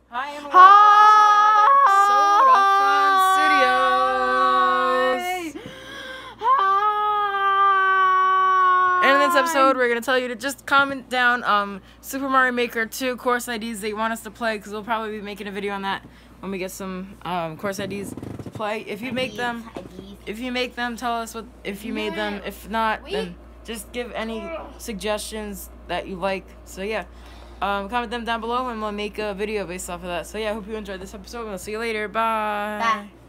Hi, and welcome to another episode of Fun Studios. Hi. And in this episode, we're gonna tell you to just comment down Super Mario Maker 2 course IDs that you want us to play, because we'll probably be making a video on that when we get some course IDs to play. If you make them, tell us what if you made them. If not, then just give any suggestions that you like. So yeah. Comment them down below and we'll make a video based off of that. So yeah, I hope you enjoyed this episode and we'll see you later. Bye. Bye.